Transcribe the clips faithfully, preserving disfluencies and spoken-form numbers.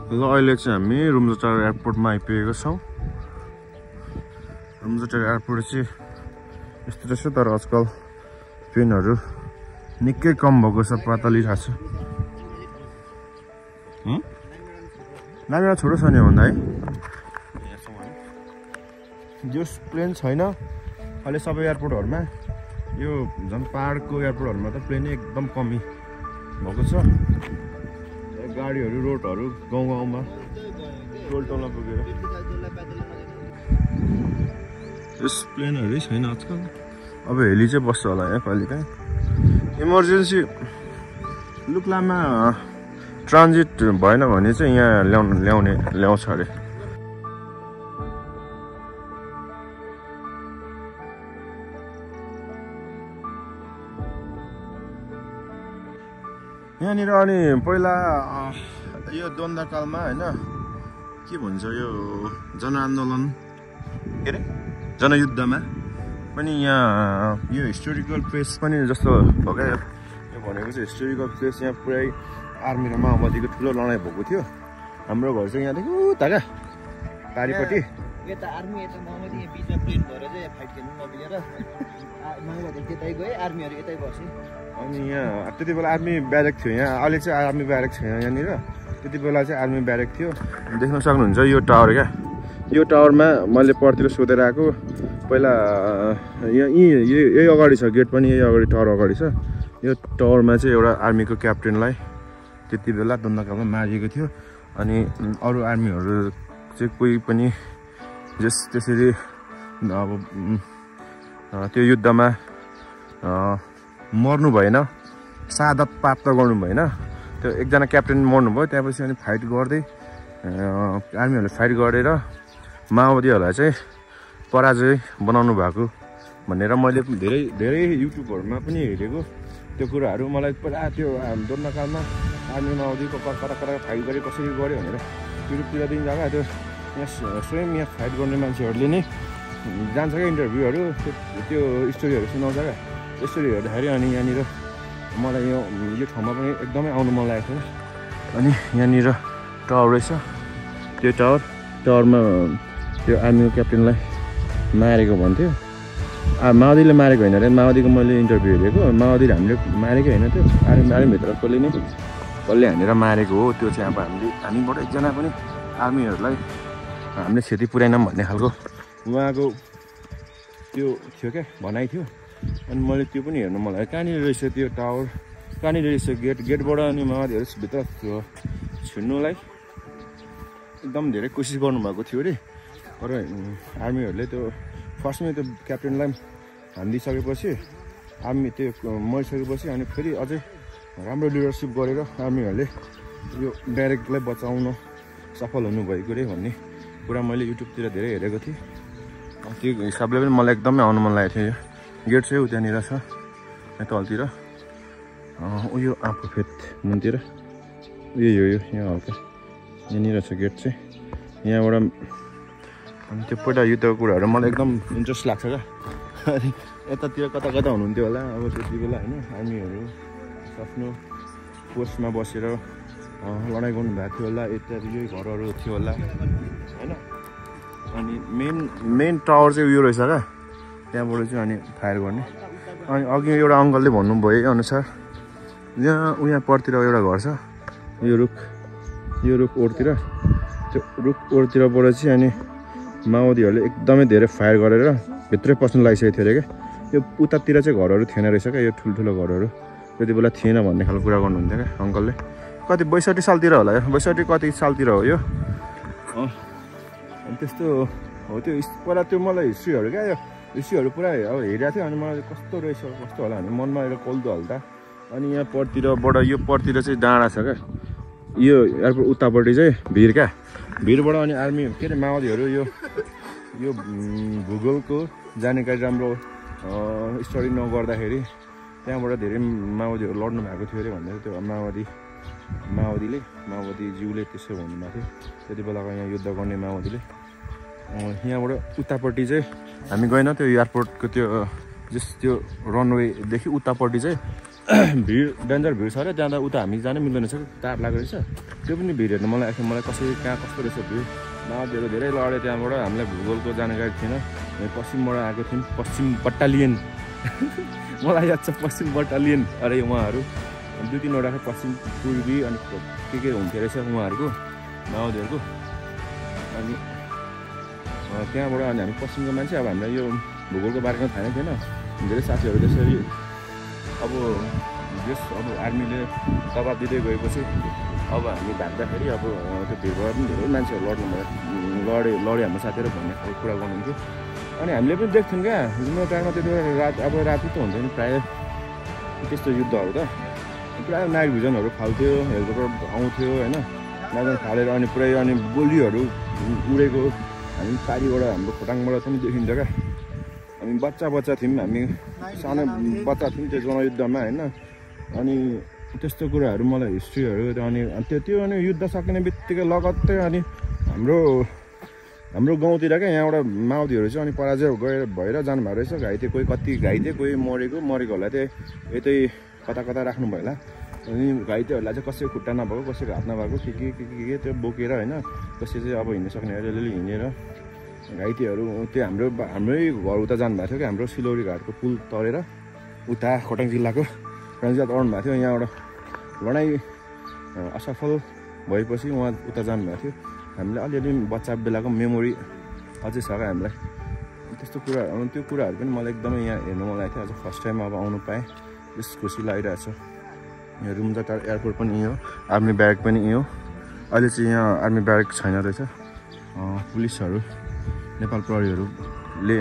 ल अहिले चाहिँ हामी रुम्जाटार एयरपोर्टमा आइपुगेको छौँ। रुम्जाटार एयरपोर्ट चाहिँ यस्तो रहेछ, तर आजकल प्लेनहरू निकै कम भएको छ, पातलिरहेको छ। नानीलाई छोटो छ नि भन्दा है, जो प्लेन छैन अहिले सबै एयरपोर्टहरूमा। यो झन् पहाडको एयरपोर्टहरूमा त प्लेन एकदम कमी भएको छ। गाडीहरू रोडहरू गाउँ गाउँमा टोल टोलमा पुगेर यस प्लेनहरू छैन आजकल। अब हेली चाहिँ बस्छ होला यहाँ कहिले काहीँ। इमर्जेन्सी लुक्लामा ट्रान्जिट भएन भने चाहिँ यहाँ ल्याउनु ल्याउने ल्याउँछ अरे। यहाँनिर अनि पहिला यो द्वन्द्वकालमा होइन के भन्छ यो जनआन्दोलन के अरे जनयुद्धमा पनि यहाँ यो हिस्टोरिकल प्लेस पनि जस्तो हो क्या। यो भनेको चाहिँ हिस्टोरिकल प्लेस, यहाँ पुरै आर्मी र माओवादीको ठुलो लडाइँ भएको थियो। हाम्रो घर चाहिँ यहाँदेखि उता क्या पारिपट्टि यता आर्मी यता माओवादी, यहाँ बिचमा प्लेन भएर चाहिँ फाइट खेल्नु नमिलेर माओवादी त्यतै गए, आर्मीहरू यतै बसे। अनि यहाँ त्यति बेला आर्मी ब्यारेक थियो यहाँ, अहिले चाहिँ आर्मी ब्यारेक छैन यहाँनिर। त्यति बेला चाहिँ आर्मी ब्यारेक थियो। देख्न सक्नुहुन्छ यो टावर क्या। यो टावरमा मैले परतिर सोधेर आएको। पहिला यहाँ यहीँ यही अगाडि छ गेट पनि, यही अगाडि टावर अगाडि छ। यो टावरमा चाहिँ एउटा आर्मीको क्याप्टेनलाई त्यति बेला द्वन्द्वकालमा मारिएको थियो। अनि अरू आर्मीहरू चाहिँ कोही पनि जस त्यसरी अब त्यो युद्धमा मर्नु भएन, शहादत प्राप्त गर्नु भएन। त्यो एकजना क्याप्टेन मर्नुभयो। त्यहाँपछि अनि फाइट गर्दै आर्मीहरूले फाइट गरेर माओवादीहरूलाई चाहिँ पराजय बनाउनु भएको भनेर मैले धेरै धेरै युट्युबहरूमा पनि हेरेको त्यो कुराहरू। मलाई पहिला त्यो द्वन्द्वकालमा आर्मी माओवादीको कता कता फाइट गरे कसरी गऱ्यो भनेर युट्युबतिर दिन जाँदा त्यो यहाँ स्वयं यहाँ फाइट गर्ने मान्छेहरूले नै जान्छ क्या इन्टरभ्यूहरू, त्यो स्टोरीहरू सुनाउँछ क्या। स्टोरी हेर्दाखेरि अनि यहाँनिर मलाई यो यो ठाउँमा पनि एकदमै आउनु मन लागेको थियो। अनि यहाँनिर टावर रहेछ, त्यो टावर टावरमा त्यो आर्मीको क्याप्टेनलाई मारेको भन्थ्यो। माओवादीले मारेको होइन अरे, माओवादीको मैले इन्टरभ्यू हेरेको। माओवादीले हामीले मारेकै होइन, त्यो आर्मी आर्मीभित्र कसले नै कसले हानेर मारेको हो। त्यो चाहिँ अब हामीले हामीबाट एकजना पनि आर्मीहरूलाई हामीले क्षति पुर्याएनौँ भन्ने खालको उहाँको त्यो थियो क्या, भनाइ थियो। अनि मैले त्यो पनि हेर्नु मलाई कहाँनिर रहेछ त्यो टावर, कहाँनिर रहेछ गेट, गेटबाट अनि माओवादीहरू भित्र छिर्नुलाई एकदम धेरै कोसिस गर्नुभएको थियो अरे। तर आर्मीहरूले त्यो फर्स्टमै त्यो क्याप्टेनलाई हानिदिइसकेपछि, आर्मी त्यो मरिसकेपछि अनि फेरि अझै राम्रो लिडरसिप गरेर आर्मीहरूले यो ब्यारेकलाई बचाउन सफल हुनुभएको अरे भन्ने कुरा मैले युट्युबतिर धेरै हेरेको थिएँ। त्यो हिसाबले पनि मलाई एकदमै आउनु मन लागेको थियो। यो गेट चाहिँ उतानिर छ, यहाँ तलतिर उयो आँपको फेद मुनतिर उयो यो यो यहाँ हल्का यहाँनिर छ गेट चाहिँ। यहाँबाट अनि त्यो पहिला युद्धको कुराहरू मलाई एकदम इन्ट्रेस्ट लाग्छ क्या। अनि यतातिर कता कता हुनुहुन्थ्यो होला अब त्यति बेला होइन, आर्मीहरू आफ्नो पोस्टमा बसेर लडाइँ गर्नुभएको थियो होला। यता यही घरहरू थियो होला होइन। अनि मेन मेन टावर चाहिँ उयो रहेछ क्या, त्यहाँबाट चाहिँ अनि फायर गर्ने। अनि अघि एउटा अङ्कलले भन्नुभयो अनुसार यहाँ उहाँ परतिर एउटा घर छ, यो रुख यो रुख ओरतिर, त्यो रुख ओरतिरबाट चाहिँ अनि माओवादीहरूले एकदमै धेरै फायर गरेर भित्रै पस्नु लागिसकेको थियो अरे क्या। यो उतातिर चाहिँ घरहरू थिएन रहेछ क्या, यो ठुल्ठुलो घरहरू त्यति बेला थिएन भन्ने खालको कुरा गर्नुहुन्थ्यो क्या अङ्कलले। कति बैसठी सालतिर होला, बैसठी कति सालतिर हो यो। अनि त्यस्तो हो त्यो पहिला। त्यो मलाई हिस्ट्रीहरू क्या, यो हिस्ट्रीहरू पुरा अब हेरेको थियो। अनि मलाई कस्तो रहेछ कस्तो होला भने मनमा एउटा कल्दो हल्दा। अनि यहाँ परतिरबाट यो परतिर चाहिँ डाँडा छ क्या, यो एयरपोर्ट उतापट्टि चाहिँ भिर क्या, भिरबाट अनि आर्मी के अरे माओवादीहरू यो यो भूगोलको जानकारी राम्रो स्टडी नगर्दाखेरि त्यहाँबाट धेरै माओवादीहरू लड्नु भएको थियो अरे भनेर त्यो माओवादी माओवादीले माओवादीज्यूले त्यसो भन्नुभएको थियो त्यति बेलाको यहाँ युद्ध गर्ने माओवादीले। यहाँबाट उतापट्टि चाहिँ हामी गएन, त्यो एयरपोर्टको त्यो जस त्यो रनवेदेखि उतापट्टि चाहिँ भिड डेन्जर भिड छ अरे त्यहाँ त उता हामी जानै मिल्दैन रहेछ तार लागेको रहेछ त्यो पनि भिड हेर्नु मलाई एकखेप मलाई कसरी कहाँ कस्तो रहेछ भिड नदीहरू धेरै लडे त्यहाँबाट हामीलाई भूगोलको जानकारी थिएन हामी पश्चिमबाट आएको थियौँ पश्चिम बटालियन मलाई याद छ पश्चिम बटालियन अरे उहाँहरू दुई तिनवटा पश्चिम पूर्वी अनि के के हुन्थ्यो रहेछ उहाँहरूको माओवादीहरूको अनि त्यहाँबाट अनि हामी पश्चिमको मान्छे अब हामीलाई यो भूगोलको बारेमा थाहा नै थिएन धेरै साथीहरू त्यसरी अब यस अब आर्मीले दबाब दिँदै गएपछि अब हामी भाग्दाखेरि अब त्यो भिडबाट पनि धेरै मान्छेहरू लड्नु भयो लडे लडे हाम्रो साथीहरू भन्ने खालको कुरा गर्नुहुन्थ्यो अनि हामीले पनि देख्थ्यौँ क्या रुमटारमा त्यति बेला रात अब राति त हुन्छ नि प्रायः त्यस्तो युद्धहरू त प्रायः नाइट भिजनहरू फाल्थ्यो हेलिकप्टर आउँथ्यो होइन नाइट फालेर अनि पुरै अनि गोलीहरू उडेको हामी पारिबाट हाम्रो खोटाङबाट पनि देखिन्छ क्या हामी बच्चा बच्चा थियौँ हामी सानो बच्चा थियौँ त्यो जनयुद्धमा होइन अनि त्यस्तो कुराहरू मलाई हिस्ट्रीहरू अनि त्यो त्यो अनि युद्ध सकिने बित्तिकै लगत्तै अनि हाम्रो हाम्रो गाउँतिर क्या यहाँबाट माओवादीहरू चाहिँ अनि पराजय गएर भएर जानुभएको रहेछ घाइते कोही कति घाइते कोही मरेको मरेकोहरूलाई चाहिँ यतै कता कता राख्नु भयो होला अनि घाइतेहरूलाई चाहिँ कसैको खुट्टा नभएको कसैको हात नभएको के के के के के त्यो बोकेर होइन कसै चाहिँ अब हिँड्न सक्ने अलिअलि हिँडेर घाइतेहरू त्यो हाम्रो हाम्रै घर उता जानुभएको थियो क्या हाम्रो सिलौरी घाटको पुल तरेर उता खोटाङ जिल्लाको खोटाङ जिल्ला तर्नु भएको थियो यहाँबाट लडाइँ असफल भएपछि उहाँ उता जानुभएको थियो हामीले अलिअलि बच्चा बेलाको मेमोरी अझै छ क्या हामीलाई त्यस्तो कुराहरू त्यो कुराहरू पनि मलाई एकदमै यहाँ हेर्नु मन लागेको थियो अझ फर्स्ट टाइम अब आउनु पाएँ त्यस खुसी लागिरहेको छ यहाँ रुमजाटार एयरपोर्ट पनि यहीँ हो आर्मी ब्यारेक पनि यहीँ हो अहिले चाहिँ यहाँ आर्मी ब्यारेक छैन रहेछ पुलिसहरू नेपाल प्रहरीहरूले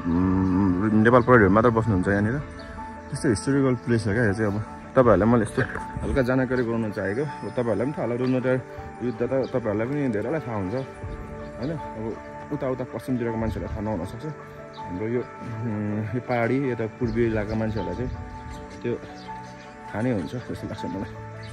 नेपाल प्रहरीहरू मात्र बस्नुहुन्छ यहाँनिर त्यस्तो हिस्टोरिकल प्लेस हो क्या यो चाहिँ अब तपाईँहरूलाई मैले यस्तो हल्का जानकारी गराउन चाहेको तपाईँहरूलाई पनि थाहा होला रुमजाटार युद्ध त तपाईँहरूलाई पनि धेरैलाई थाहा हुन्छ होइन अब उता उता पश्चिमतिरको मान्छेहरूलाई थाहा नहुनसक्छ हाम्रो यो यो पहाडी यता पूर्वी इलाका मान्छेहरूलाई चाहिँ त्यो थाहा नै हुन्छ जस्तो लाग्छ मलाई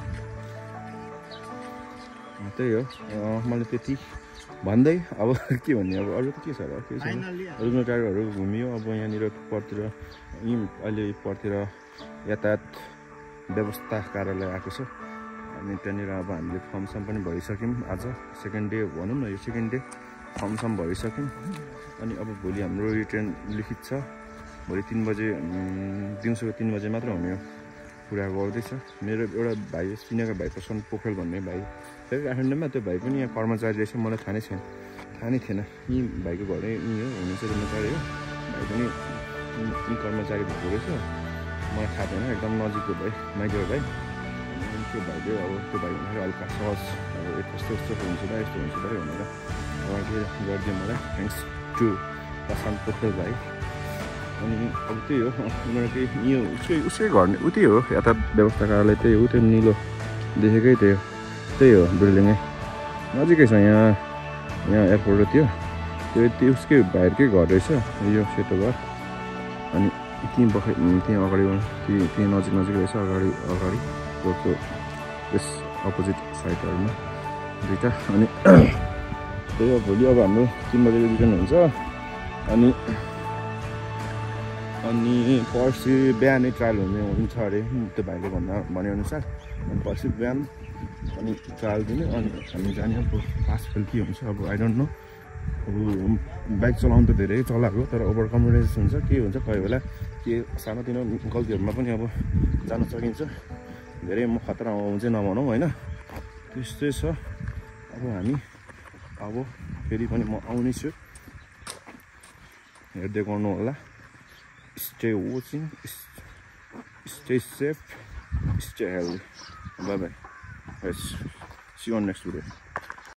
त्यही हो मैले त्यति भन्दै अब के भन्ने अब अरू त के छ र के छैन रुमजाटारहरू घुमियो अब यहाँनिर परतिर यहीँ अहिले परतिर यातायात व्यवस्था कार्यालय आएको छ अनि त्यहाँनिर अब हामीले फर्म सम पनि भरिसक्यौँ आज सेकेन्ड डे भनौँ न यो सेकेन्ड डे फर्म सम भरिसक्यौँ अनि अब भोलि हाम्रो रिटर्न लिखित छ भोलि तिन बजे दिउँसोको तिन बजे मात्र हुने हो कुरा गर्दैछ मेरो एउटा भाइ सिनियर भाइ प्रशान्त पोखरेल भन्ने भाइ फेरि काठमाडौँमा त्यो भाइ पनि यहाँ कर्मचारी रहेछ मलाई थाहा नै छैन थाहा नै थिएन यहीँ भाइको घरै यहीँ हो हुनु चाहिँ रुमजाटारै हो भाइ पनि यहीँ कर्मचारी भएको रहेछ मलाई थाहा थिएन एकदम नजिकको भाइ माइजर भाइ त्यो भाइले अब त्यो भाइ भनेर हल्का सहज अब कस्तो यस्तो हुन्छ र यस्तो हुन्छ र भनेर उहाँले गरिदियो मलाई थ्याङ्क्स टु प्रशान्त पोखरेल भाइ अनि अब त्यही हो उनीहरूकै यो उसकै उसकै घर उतै हो यातायात व्यवस्था कार्यालय त्यही हो त्यो निलो देखेकै त्यही हो त्यही हो बिल्डिङै नजिकै छ यहाँ यहाँ एयरपोर्ट थियो त्यो त्यो उसकै भाइहरूकै घर रहेछ यो सेतो घर अनि त्यहीँ बखै त्यहीँ अगाडि त्यहीँ त्यहीँ नजिक नजिक रहेछ अगाडि अगाडि रोडको यस अपोजिट साइडहरूमा दुइटा अनि त्यही हो भोलि अब हाम्रो तिन बजे रिटर्न हुन्छ अनि अनि पर्सि बिहानै ट्रायल हुने हुन्छ अरे त्यो भाइले भन्दा भनेअनुसार अनि पर्सि बिहान अनि ट्रायल दिने अनि हामी जाने अब पास फेल के हुन्छ अब आई डोन्ट नो अब बाइक चलाउनु त धेरै चलाएको तर ओभर कन्फिडेन्स हुन्छ के हुन्छ कोही बेला के सानोतिनो गल्तीहरूमा पनि अब जान सकिन्छ धेरै म खतरा आउँछ नभनौँ होइन त्यस्तै छ अब हामी अब फेरि पनि म आउने छु हेर्दै गर्नु होला stay watching, stay safe, stay healthy. Bye bye. Guys, see you on next video.